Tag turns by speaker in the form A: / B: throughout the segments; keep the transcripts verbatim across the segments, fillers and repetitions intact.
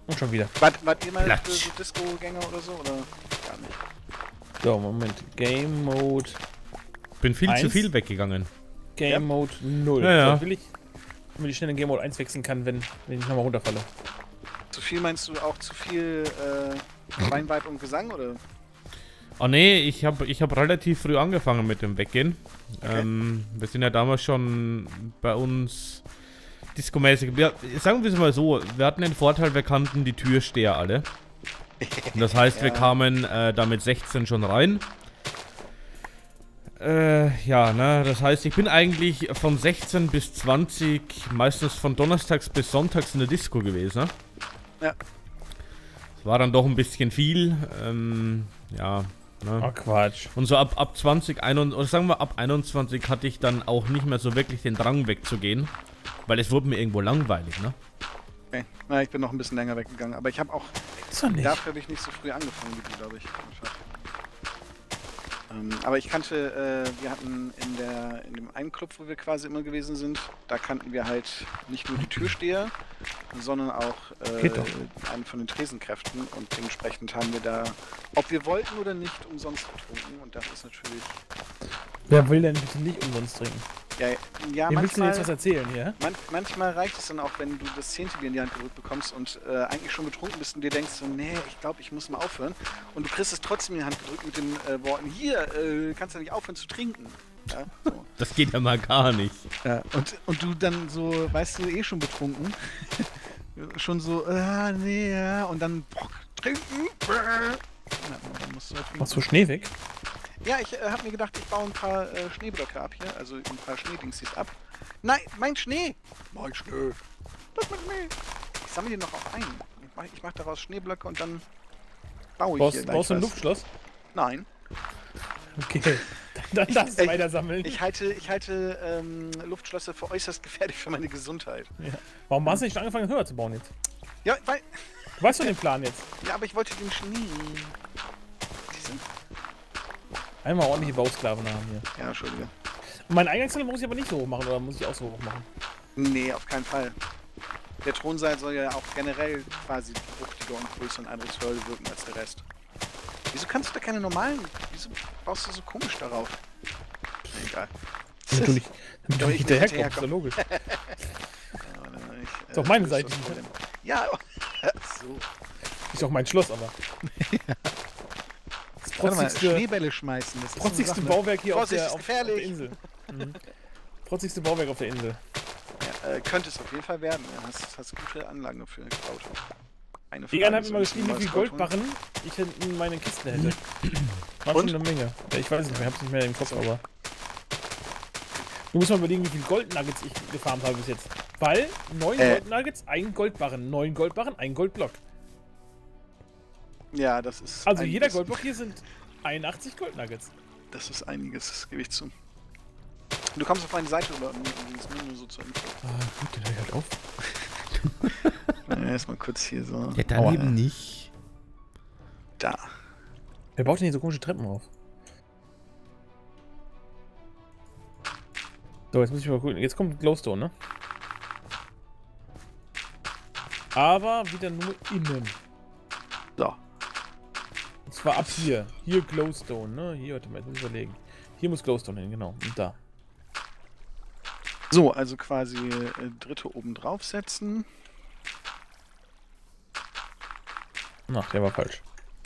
A: Und schon wieder.
B: Wart, wart ihr mal
C: Platsch.
B: so Disco-Gänger oder so? Oder gar nicht?
A: So, Moment. Game Mode.
C: Bin viel
A: Eins?
C: zu viel weggegangen.
A: Game
B: Ja.
A: Mode null.
C: Ja, ja.
A: So, will ich, damit ich schnell in Game Mode eins wechseln kann, wenn, wenn ich nochmal runterfalle.
B: Zu viel meinst du auch zu viel äh, Weinweib und Gesang, oder?
C: Oh nee, ich habe ich hab relativ früh angefangen mit dem Weggehen.
B: Okay.
C: Ähm, wir sind ja damals schon bei uns discomäßig. Wir, sagen wir es mal so, wir hatten den Vorteil, wir kannten die Türsteher alle. Und das heißt, wir
B: Ja.
C: kamen äh, da mit sechzehn schon rein. Äh, ja, ne, das heißt, ich bin eigentlich von sechzehn bis zwanzig, meistens von donnerstags bis sonntags in der Disco gewesen. Ne?
B: Ja.
C: Das war dann doch ein bisschen viel. Ähm, ja, ne?
A: Oh, Quatsch.
C: Und so ab, ab zwanzig, einundzwanzig, oder sagen wir ab einundzwanzig hatte ich dann auch nicht mehr so wirklich den Drang wegzugehen. Weil es wurde mir irgendwo langweilig, ne?
B: Okay. Na, ich bin noch ein bisschen länger weggegangen, aber ich habe auch,
A: Ist doch nicht.
B: dafür habe ich nicht so früh angefangen wie du, glaube ich. Ähm, aber ich kannte, äh, wir hatten in der in dem einen Club, wo wir quasi immer gewesen sind, da kannten wir halt nicht nur die Türsteher, sondern auch äh,
A: Geht doch.
B: einen von den Tresenkräften und dementsprechend haben wir da, ob wir wollten oder nicht, umsonst getrunken und das ist natürlich,
A: Wer will denn bitte nicht umsonst trinken?
B: ja, ja
A: Wem willst du denn jetzt
B: manchmal,
A: was erzählen hier?
B: man, manchmal reicht es dann auch, wenn du das zehnte Bier in die Hand gedrückt bekommst und äh, eigentlich schon betrunken bist und dir denkst so, nee, ich glaube, ich muss mal aufhören und du kriegst es trotzdem in die Hand gedrückt mit den äh, Worten, hier, äh, kannst du nicht aufhören zu trinken. Ja, so.
C: Das geht ja mal gar nicht.
B: Ja, und, und du dann so, weißt du, eh schon betrunken. schon so, ah, nee, ja, und dann bock, trinken. Ja, dann musst du halt trinken.
A: Machst du Schnee weg?
B: Ja, ich äh, habe mir gedacht, ich baue ein paar äh, Schneeblöcke ab hier, also ein paar Schneedingsies ab. Nein, mein Schnee! Mein Schnee! Das ist mein Schnee! Ich sammle den noch auf ein. Ich mache ich mach daraus Schneeblöcke und dann baue ich hier
A: Brauchst,
B: gleich
A: brauchst du ein
B: was.
A: Luftschloss?
B: Nein.
A: Okay. Dann darfst du
B: Ich-
A: weiter sammeln.
B: Ich halte, ich halte ähm, Luftschlösser für äußerst gefährlich für meine Gesundheit.
A: Ja. Warum hast du nicht schon angefangen, höher zu bauen jetzt?
B: Ja, weil,
A: Du weißt doch den Plan jetzt.
B: ja, aber ich wollte den Schnee. Diese,
A: Einmal ordentliche Bausklaven haben hier.
B: ja, Entschuldige.
A: Und meinen Eingangshalle muss ich aber nicht so hoch machen, oder muss ich auch so hoch machen?
B: Nee, auf keinen Fall. Der Thronsaal soll ja auch generell quasi wuchtiger und größer und eindrucksvoller wirken als der Rest. Wieso kannst du da keine normalen... Wieso baust du so komisch darauf? Egal.
A: Damit du nicht, damit du
B: Ja,
A: nicht
B: ich will
A: hinterherkommst, ist doch
B: hinterherkommen.
A: logisch.
B: Ja, warte mal, ich,
A: Ist doch meine
B: löse
A: Seite
B: das
A: nicht.
B: Problem. Ja, so.
A: Ist auch mein Schloss, aber. Das
B: Warte mal,
A: protzigste,
B: Schneebälle schmeißen. Das ist
A: protzigste
B: so eine Sache, ne?
A: Bauwerk hier auf
B: Vorsicht,
A: der,
B: ist
A: auf, auf der
B: gefährlich.
A: Insel. Mhm. Protzigste Bauwerk auf der Insel.
B: Ja, äh, könnte es auf jeden Fall werden. Ja, hast, hast gute Anlagen dafür gebaut. Eine
A: Egan
B: Frage,
A: hat mir mal
B: soll ich
A: geschrieben, wie
B: ein
A: viel
B: neues Gold holen?
A: Goldbarren ich in meine Kisten hätte. War
B: Und?
A: schon eine Menge. Ja, ich weiß nicht mehr, ich hab's nicht mehr im Kopf, aber. Du musst mal überlegen, wie viel Goldnuggets ich gefarmt habe bis jetzt. Weil neun
B: Äh.
A: Goldnuggets, ein Goldbarren, neun Goldbarren, ein Goldblock.
B: Ja, das ist
A: Also jeder
B: einiges.
A: Goldblock hier sind einundachtzig Goldnuggets.
B: Das ist einiges, das gebe ich zu. Du kommst auf meine Seite oder übrigens nur so zur Info.
A: Ah, gut, dann hör ich halt auf.
B: Ja, erstmal kurz hier so.
C: Ja, dann
A: Aua.
C: eben nicht.
B: Da.
A: Wer baut denn hier so komische Treppen auf? So, jetzt muss ich mal gucken. Jetzt kommt Glowstone, ne? Aber wieder nur innen.
B: So.
A: Und zwar ab hier. Hier Glowstone, ne? Hier, warte mal, jetzt muss ich überlegen. Hier muss Glowstone hin, genau. Und da.
B: So, also quasi äh, dritte oben drauf setzen.
A: Ach, der war falsch.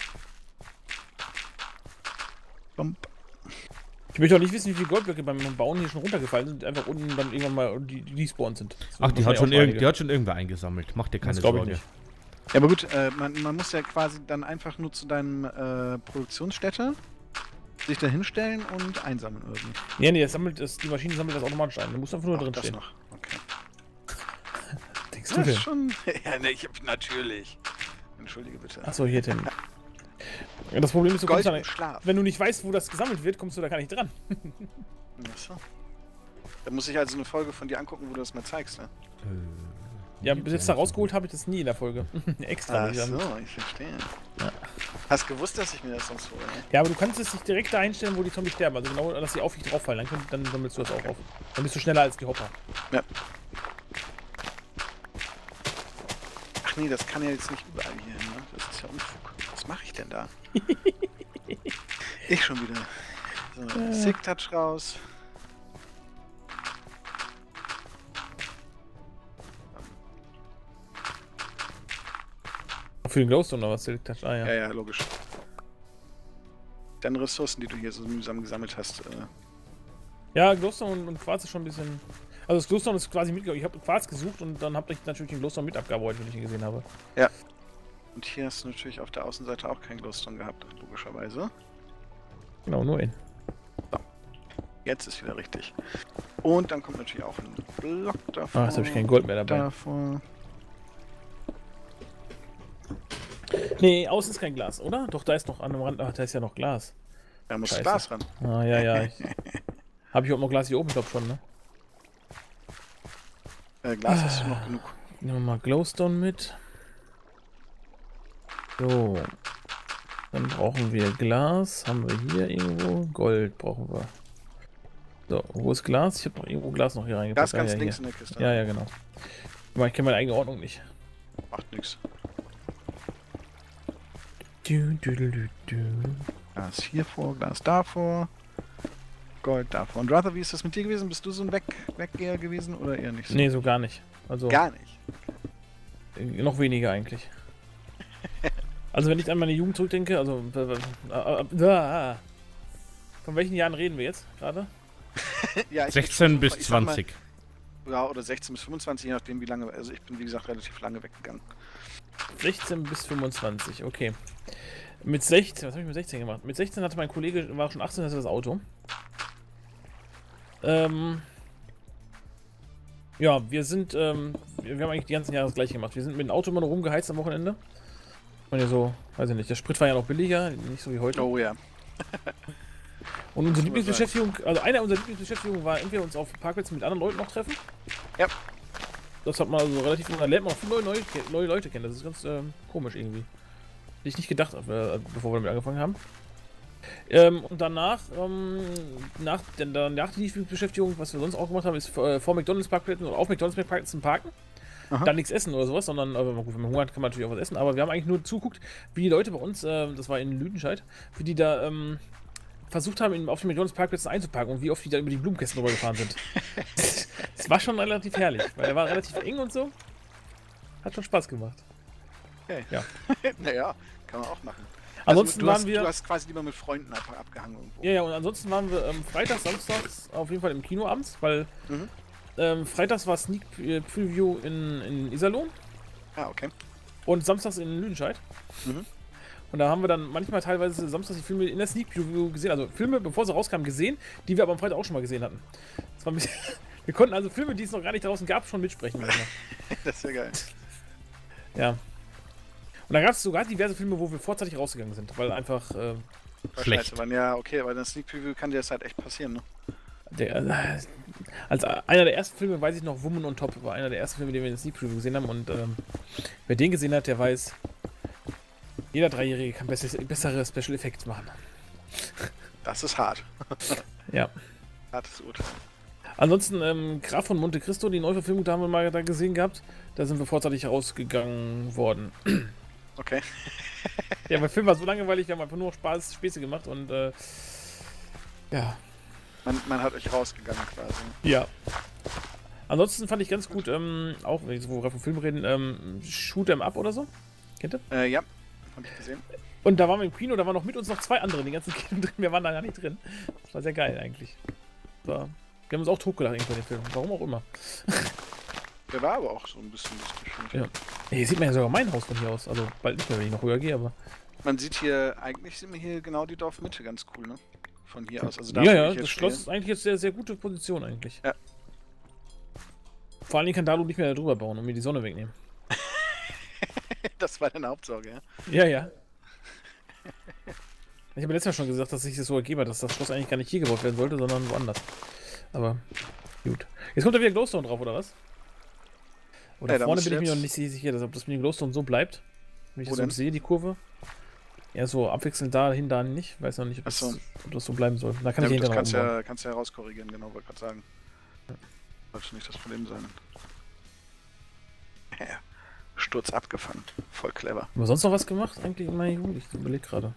B: Bump.
A: Ich möchte auch nicht wissen, wie viele Goldblöcke beim Bauen hier schon runtergefallen sind und einfach unten dann irgendwann mal die, die despawned sind. Das
C: Ach,
A: sind
C: die hat,
A: wahrscheinlich
C: schon
A: auch
C: irgend,
A: einige.
C: die hat schon irgendwer eingesammelt. Mach dir keine
A: Das glaube ich
C: Sorge.
A: nicht.
B: Ja, aber gut, äh, man, man muss ja quasi dann einfach nur zu deinem äh, Produktionsstätte sich da hinstellen und einsammeln irgendwie.
A: Nee, nee, das sammelt, das, die Maschine sammelt das automatisch ein. Da muss einfach nur
B: Ach,
A: drin
B: das
A: stehen.
B: noch. Okay.
A: Denkst
B: Das
A: du
B: ist
A: denn?
B: schon... ja, ne, ich hab natürlich. Entschuldige bitte.
A: Achso, hier Tim. Ja, das Problem ist, du kommst
B: Gold
A: da
B: im
A: nicht,
B: Schlaf.
A: wenn du nicht weißt, wo das gesammelt wird, kommst du da gar nicht dran.
B: Achso. Da muss ich also eine Folge von dir angucken, wo du das mal zeigst, ne?
A: Ja, bis jetzt da rausgeholt habe ich das nie in der Folge. Extra.
B: Ach
A: würde ich sagen.
B: so, ich verstehe.
A: Ja.
B: Hast gewusst, dass ich mir das sonst hole, ne?
A: Ja, aber du kannst es nicht direkt da einstellen, wo die Zombies sterben. Also genau, dass sie auf dich drauffallen. Dann, könnt, dann sammelst du das auch auf. Dann bist du schneller als die Hopper.
B: Ja. Ach nee, das kann ja jetzt nicht überall hier hin, ne? Das ist ja Unfug. Was mache ich denn da? Ich schon wieder. So,
A: Äh.
B: Sick Touch raus.
A: Für den Glowstone oder was? Silk Touch? Ah ja.
B: Ja, ja, logisch. Deine Ressourcen, die du hier so mühsam gesammelt hast. Äh,
A: Ja, Glowstone und, und Quarz ist schon ein bisschen... Also das Glowstone ist quasi mitgegangen. Ich habe Quarz gesucht und dann habe ich natürlich den Glowstone mit abgearbeitet, wenn ich ihn gesehen habe.
B: ja. Und hier hast du natürlich auf der Außenseite auch keinen Glowstone gehabt, logischerweise.
A: Genau, nur ihn.
B: Jetzt ist wieder richtig. Und dann kommt natürlich auch ein Block davor.
A: Ah, jetzt habe ich kein Gold mehr dabei.
B: Davor.
A: Nee, außen ist kein Glas, oder? Doch, da ist noch an dem Rand... Ach, da ist ja noch Glas.
B: Da muss das
A: Scheiße.
B: Glas ran.
A: Ah, ja, ja. Ich, habe ich auch noch Glas hier oben? Ich glaube schon, ne?
B: Äh, Glas hast du noch genug.
A: Nehmen wir mal Glowstone mit. So. Dann brauchen wir Glas. Haben wir hier irgendwo? Gold brauchen wir. So, wo ist Glas? Ich habe noch irgendwo Glas noch hier reingepackt.
B: Glas ganz
A: ah, ja,
B: links
A: hier.
B: in der Kiste.
A: Ja, ja, genau. Aber ich kenne meine eigene Ordnung nicht.
B: Macht nix.
A: Du, du, du, du, du.
B: Glas hier vor, Glas davor. Gold davor. Und Ruther, wie ist das mit dir gewesen? Bist du so ein Weg Weggeher gewesen oder eher nicht so?
A: Nee, so gar nicht. Also
B: Gar nicht.
A: äh, noch weniger eigentlich. Also wenn ich an meine Jugend zurückdenke, also äh, äh, äh, von welchen Jahren reden wir jetzt gerade?
B: Ja, ich
C: sechzehn
B: ich
C: bis
B: sag mal,
C: zwanzig.
B: Ja, oder sechzehn bis fünfundzwanzig, je nachdem wie lange. Also ich bin wie gesagt relativ lange weggegangen.
A: sechzehn bis fünfundzwanzig, okay. Mit sechzehn, was habe ich mit sechzehn gemacht? Mit sechzehn hatte mein Kollege, war schon achtzehn, hatte das Auto. Ähm, ja, wir sind, ähm, wir haben eigentlich die ganzen Jahre das gleiche gemacht. Wir sind mit dem Auto immer nur rumgeheizt am Wochenende. Und ja so, weiß ich nicht, der Sprit war ja noch billiger, nicht so wie heute.
B: Oh ja.
A: Und unsere
B: Das
A: Lieblingsbeschäftigung, also eine unserer Lieblingsbeschäftigungen war entweder uns auf Parkplätzen mit anderen Leuten noch treffen.
B: Ja.
A: Das hat man also relativ, da lernt man auch viele neue, neue Leute kennen. Das ist ganz ähm, komisch irgendwie. Hätte ich nicht gedacht, äh, bevor wir damit angefangen haben. Ähm, und danach, ähm, nach, denn danach die Lieblingsbeschäftigung, was wir sonst auch gemacht haben, ist äh, vor McDonalds Parkplätzen oder auf McDonalds Parkplätzen parken.
B: Aha.
A: Dann nichts essen oder sowas, sondern, äh, gut, wenn man Hunger hat, kann man natürlich auch was essen, aber wir haben eigentlich nur zuguckt, wie die Leute bei uns, äh, das war in Lüdenscheid, wie die da, ähm, versucht haben, in, auf den McDonalds Parkplätzen einzuparken und wie oft die da über die Blumenkästen drüber gefahren sind. Das war schon relativ herrlich, weil der war relativ eng und so. Hat schon Spaß gemacht.
B: Okay.
A: Ja.
B: Naja, kann man auch machen.
A: Ansonsten
B: du
A: waren
B: hast,
A: wir.
B: Du hast quasi lieber mit Freunden ab, abgehangen irgendwo.
A: Ja, ja, und ansonsten waren wir ähm, freitags, samstags auf jeden Fall im Kino abends, weil
B: Mhm.
A: ähm, freitags war Sneak Preview in, in Iserlohn
B: Ah, okay.
A: und samstags in Lüdenscheid.
B: Mhm.
A: Und da haben wir dann manchmal teilweise samstags die Filme in der Sneak Preview gesehen, also Filme, bevor sie rauskamen, gesehen, die wir aber am Freitag auch schon mal gesehen hatten. Das war ein bisschen wir konnten also Filme, die es noch gar nicht draußen gab, schon mitsprechen.
B: Das ist ja geil.
A: Ja. Und da gab es sogar diverse Filme, wo wir vorzeitig rausgegangen sind, weil einfach äh,
C: Schlecht.
B: Scheiße, waren ja, okay, weil in der Sneak Preview kann dir das halt echt passieren, ne?
A: der, äh, als einer der ersten Filme, weiß ich noch, Woman on Top war einer der ersten Filme, den wir in der Sneak Preview gesehen haben und ähm, wer den gesehen hat, der weiß, jeder Dreijährige kann besser, bessere Special Effects machen.
B: Das ist hart.
A: Ja.
B: Hartes Urteil.
A: Ansonsten, ähm, Graf von Monte Cristo, die Neuverfilmung, da haben wir mal da gesehen gehabt. Da sind wir vorzeitig rausgegangen worden.
B: Okay.
A: Ja, der Film war so langweilig, wir haben einfach nur Spaß, Späße gemacht und äh, ja.
B: Man, man hat euch rausgegangen quasi.
A: Ja. Ansonsten fand ich ganz gut, ähm, auch wenn ich so vom Film reden, ähm, Shoot 'em Up oder so. Kennt ihr?
B: Äh, ja. Hab ich gesehen.
A: Und da waren wir im Kino, da waren noch mit uns noch zwei andere, die ganzen Kino drin, wir waren da gar nicht drin. Das war sehr geil eigentlich. War, wir haben uns auch totgelacht irgendwann den Film, warum auch immer.
B: Der war aber auch so ein bisschen lustig, finde ich.
A: Ja. Hier sieht man ja sogar mein Haus von hier aus, also bald nicht mehr, wenn ich noch höher gehe, aber...
B: Man sieht hier, eigentlich sieht man hier genau die Dorfmitte ganz cool, ne? Von hier aus. Also da,
A: Ja,
B: wo
A: ja,
B: ich jetzt
A: das Schloss
B: stehe.
A: ist eigentlich jetzt sehr, sehr gute Position eigentlich.
B: Ja.
A: Vor allen Dingen kann Dalu nicht mehr da drüber bauen und mir die Sonne wegnehmen.
B: Das war deine Hauptsorge, ja?
A: Ja, ja. Ich habe letztes Mal schon gesagt, dass sich das so ergeben hat, dass das Schloss eigentlich gar nicht hier gebaut werden sollte, sondern woanders. Aber gut. Jetzt kommt da wieder Glowstone drauf, oder was? Oder
B: Ja, da
A: vorne
B: musst
A: bin
B: du
A: ich mir
B: jetzt-
A: noch nicht sicher, dass ob das mit dem Glowstone so bleibt. Wenn ich
B: Wo
A: das so
B: denn?
A: sehe, die Kurve. Ja, so abwechselnd dahin, da nicht. Weiß noch nicht, ob,
B: Ach
A: das,
B: so.
A: ob das so bleiben soll. Da kann
B: Ja,
A: ich
B: gut, das
A: hinterher
B: kannst
A: noch
B: du
A: umbauen.
B: ja, kannst du ja rauskorrigieren, genau, wollte gerade sagen. Sollte nicht das Problem sein. Ja. Sturz abgefangen. Voll clever.
A: Haben wir sonst noch was gemacht eigentlich in meiner Jugend? Ich überlege gerade.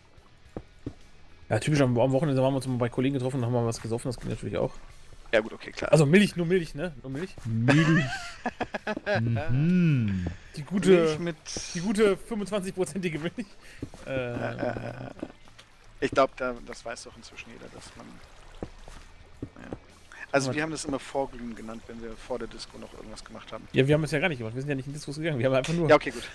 A: Ja, typisch am, am Wochenende waren wir uns mal bei Kollegen getroffen und haben mal was gesoffen, das geht natürlich auch.
B: Ja gut, okay, klar.
A: Also Milch, nur Milch, ne? Nur Milch.
C: Milch. mhm.
A: Die gute,
B: Milch mit...
A: die gute fünfundzwanzig-prozentige Milch. Äh,
B: Äh, äh, ich glaube, da, das weiß doch inzwischen jeder, dass man... Ja. Also wir haben das immer Vorglühen genannt, wenn wir vor der Disco noch irgendwas gemacht haben.
A: ja, wir haben es ja gar nicht gemacht. Wir sind ja nicht in Diskus gegangen. Wir haben einfach nur...
B: Ja, okay, gut.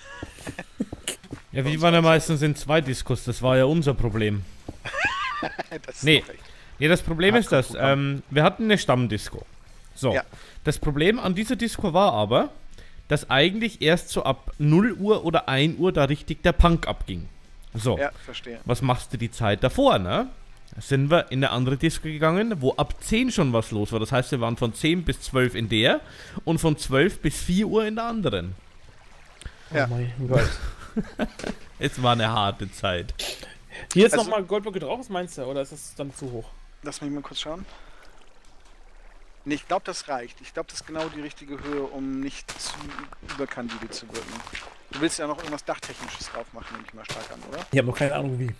C: Ja, wir waren ja meistens in zwei Discos, das war ja unser Problem.
B: Das ist
C: Nee.
B: doch recht.
C: Ja, das Problem
B: Ah,
C: ist das,
B: gut,
C: ähm, wir hatten eine Stammdisco. So,
B: Ja.
C: das Problem an dieser Disco war aber, dass eigentlich erst so ab null Uhr oder ein Uhr da richtig der Punk abging. So,
B: Ja, verstehe.
C: was machst du die Zeit davor, ne? Sind wir in eine andere Disco gegangen, wo ab zehn schon was los war. Das heißt, wir waren von zehn bis zwölf in der und von zwölf bis vier Uhr in der anderen.
B: Ja.
A: Oh mein Gott.
C: Es war eine harte Zeit.
A: Hier jetzt
B: Also-
A: nochmal Goldblöcke drauf, was meinst du? Oder ist das dann zu hoch?
B: Lass mich mal kurz schauen. Nee, ich glaube, das reicht. Ich glaube, das ist genau die richtige Höhe, um nicht zu überkandidelt zu wirken. Du willst ja noch irgendwas Dachtechnisches drauf machen, nehme ich mal stark an, oder?
A: Ich habe noch keine Ahnung wie.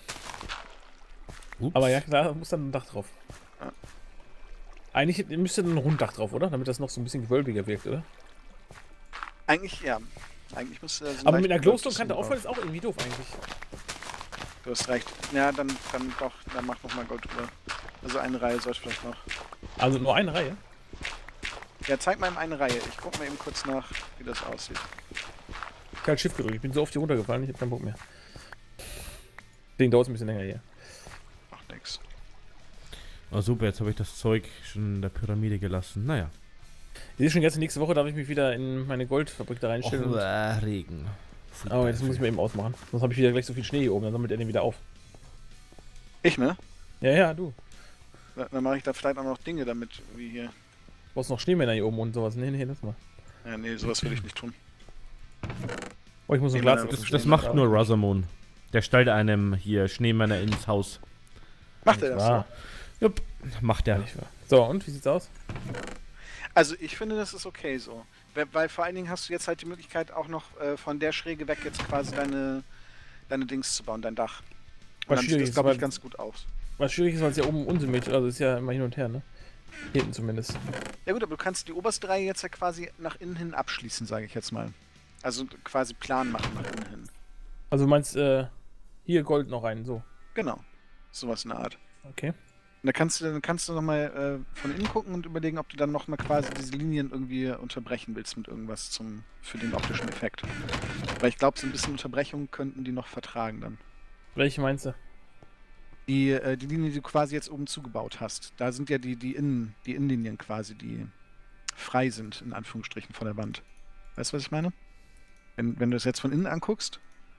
C: Ups.
A: Aber ja, klar, da muss dann ein Dach drauf.
B: Ja.
A: Eigentlich müsste dann ein Runddach drauf, oder? Damit das noch so ein bisschen gewölbiger wirkt, oder?
B: Eigentlich, ja. Eigentlich müsste das.
A: Aber mit einer Glowstone-Kante auffallen ist auch irgendwie doof eigentlich.
B: Du hast recht. Ja, dann, dann doch, dann mach noch mal Gold drüber. Also eine Reihe sollte vielleicht noch.
A: Also nur eine Reihe.
B: Ja, zeig mal in eine Reihe. Ich guck mal eben kurz nach, wie das aussieht.
A: Ich hab halt Shift gedrückt, ich bin so oft hier runtergefallen, ich hab keinen Bock mehr. Deswegen dauert es ein bisschen länger hier.
B: Ach, nix.
C: Oh super, jetzt habe ich das Zeug schon in der Pyramide gelassen. Naja.
A: Ihr seht schon, jetzt nächste Woche darf ich mich wieder in meine Goldfabrik da reinstellen.
C: Och,
A: Und,
C: äh, Regen.
A: aber das muss ich mir eben ausmachen. Sonst habe ich wieder gleich so viel Schnee hier oben, dann sammelt er den wieder auf.
B: Ich, ne?
A: Ja, ja, du.
B: Da- Dann mache ich da vielleicht auch noch Dinge damit, wie hier.
A: Du brauchst noch Schneemänner hier oben und sowas. Nee, nee, das mal.
B: Ja, nee, sowas will ich nicht tun.
A: Oh, ich muss ein
B: Schneemänner,
A: Glas.
B: das
C: Das,
B: Schneemänner
C: das macht
B: da.
C: nur Rosamund. Der stellt einem hier Schneemänner ins Haus.
B: Macht er das so?
A: Ah,
C: Jupp, macht er.
A: nicht wahr. So, und wie sieht's aus?
B: Also ich finde, das ist okay so. Weil, weil vor allen Dingen hast du jetzt halt die Möglichkeit auch noch äh, von der Schräge weg jetzt quasi deine, deine Dings zu bauen, dein Dach. Und
A: Was
B: dann sieht
A: schwierig
B: das,
A: ist,
B: glaube ich,
A: weil-
B: ganz gut aus.
A: Was schwierig ist, weil es ja oben unsymmetrisch, also ist ja immer hin und her, ne? Hinten zumindest.
B: Ja gut, aber du kannst die oberste Reihe jetzt ja quasi nach innen hin abschließen, sage ich jetzt mal. Also quasi plan machen nach innen hin.
A: Also du meinst, äh, hier Gold noch rein, so.
B: Genau. Sowas in der Art.
A: Okay.
B: Und da kannst du, dann kannst du nochmal äh, von innen gucken und überlegen, ob du dann nochmal quasi diese Linien irgendwie unterbrechen willst mit irgendwas zum, für den optischen Effekt. Weil ich glaube, so ein bisschen Unterbrechung könnten die noch vertragen dann.
A: Welche meinst du?
B: Die, äh, die Linie, die du quasi jetzt oben zugebaut hast, da sind ja die, die, Innen, die Innenlinien quasi, die frei sind, in Anführungsstrichen, von der Wand. Weißt du, was ich meine? Wenn, wenn du das jetzt von innen anguckst,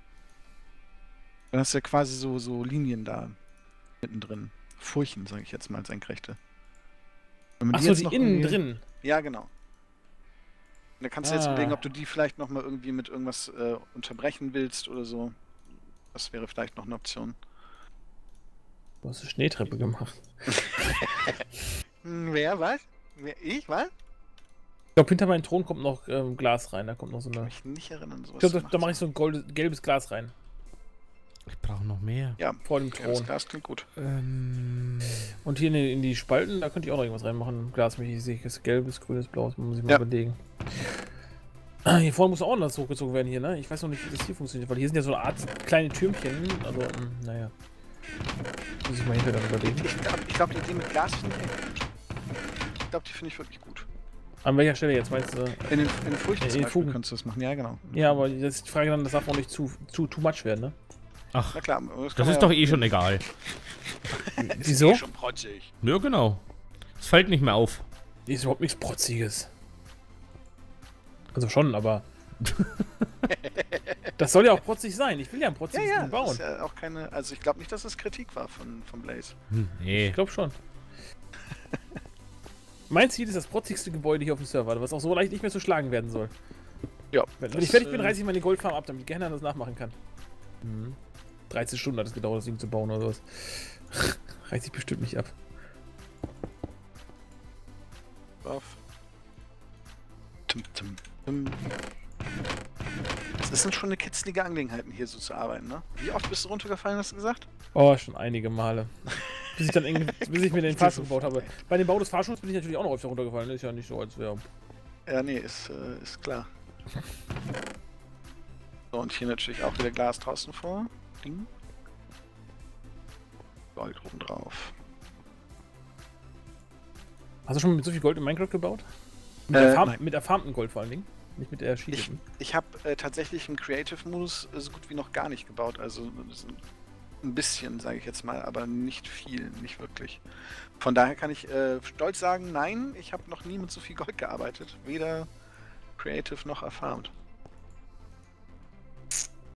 B: dann hast du ja quasi so, so Linien da mittendrin. Furchen, sage ich jetzt mal, senkrechte. Wenn man
A: Achso,
B: jetzt
A: die
B: noch
A: innen
B: irgendwie-
A: drin.
B: Ja, genau. Und da kannst du jetzt
A: Ah.
B: überlegen, ob du die vielleicht nochmal irgendwie mit irgendwas äh, unterbrechen willst oder so. Das wäre vielleicht noch eine Option.
A: Du hast eine Schneetreppe gemacht.
B: Hm, wer, was? Wer, ich, was?
A: Ich glaube, hinter meinem Thron kommt noch ähm, Glas rein. Da kommt noch so
B: Kann
A: eine.
B: mich nicht erinnern, sowas
A: Ich glaube,
B: zu
A: da,
B: machen.
A: da mache ich so ein gold, gelbes Glas rein.
C: Ich brauche noch mehr.
B: Ja,
A: Vor dem
B: ja, das
A: Thron.
B: Glas klingt gut.
C: Ähm,
A: Und hier in die, in die Spalten, da könnte ich auch noch irgendwas reinmachen. Glasmäßiges, gelbes, grünes, blaues, muss ich mal
B: Ja.
A: überlegen. Ah, hier vorne muss auch noch was hochgezogen werden hier, ne? Ich weiß noch nicht, wie das hier funktioniert, weil hier sind ja so eine Art kleine Türmchen. Also, mh, naja. Muss ich mal hinterher dann überlegen.
B: Ich glaube, ich glaub, die Idee mit Glas finde ich echt gut. Ich glaube, die finde ich wirklich gut.
A: An welcher Stelle jetzt meinst du?
B: In den, in den Früchten
A: In
B: zum
A: den
B: Beispiel
A: Fugen.
B: kannst du das machen. Ja, genau.
A: Ja, aber das ist die Frage dann, das darf auch nicht zu, zu too much werden, ne?
C: ach,
B: Na klar, aber das, kann
C: das
B: man
C: ist
B: ja
C: doch eh schon egal.
A: Wieso?
B: schon protzig.
C: Ja, genau. Es fällt nicht mehr auf.
A: Die ist überhaupt nichts Protziges. Also schon, aber. Das soll ja auch protzig sein. Ich will ja ein
B: Ja,
A: protziges
B: ja,
A: Ding
B: das
A: bauen.
B: ist ja auch keine. Also, ich glaube nicht, dass es Kritik war von, von Blaze.
C: Hm, nee.
A: Ich glaube schon. Mein Ziel ist das protzigste Gebäude hier auf dem Server, was auch so leicht nicht mehr zu schlagen werden soll.
B: Ja.
A: Wenn, wenn
B: das,
A: ich fertig bin,
B: äh,
A: reiße ich meine Goldfarm ab, damit ich gerne das nachmachen kann. Mhm. dreizehn Stunden hat es gedauert, das Ding zu bauen oder sowas. Reiß ich bestimmt nicht ab.
B: Auf. Tim, tim, tim. Das sind schon eine kitzlige Angelegenheiten, hier so zu arbeiten, ne? Wie oft bist du runtergefallen, hast du gesagt?
A: Oh, schon einige Male. Bis ich dann eng, bis ich mir den Fahrstuhl gebaut habe. Bei dem Bau des Fahrstuhls bin ich natürlich auch noch öfter runtergefallen. Ist ja nicht so, als wäre.
B: Ja, nee, ist, äh, ist klar. So, und hier natürlich auch wieder Glas draußen vor. Ding. Gold oben drauf.
A: Hast du schon mit so viel Gold in Minecraft gebaut? Mit,
B: Äh,
A: erfarm
B: nein.
A: mit erfarmten Gold vor allen Dingen. Nicht mit der
B: Ich,
A: Schiedeten.
B: ich habe äh, tatsächlich im Creative-Modus äh, so gut wie noch gar nicht gebaut. Also das ist ein- ein bisschen, sage ich jetzt mal, aber nicht viel, nicht wirklich. Von daher kann ich äh, stolz sagen, nein, ich habe noch nie mit so viel Gold gearbeitet. Weder Creative noch erfarmt.